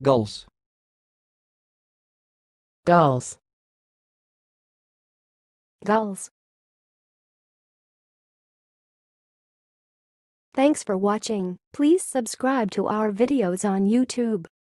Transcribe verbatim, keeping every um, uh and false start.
gulls, gulls, gulls. Thanks for watching. Please subscribe to our videos on YouTube.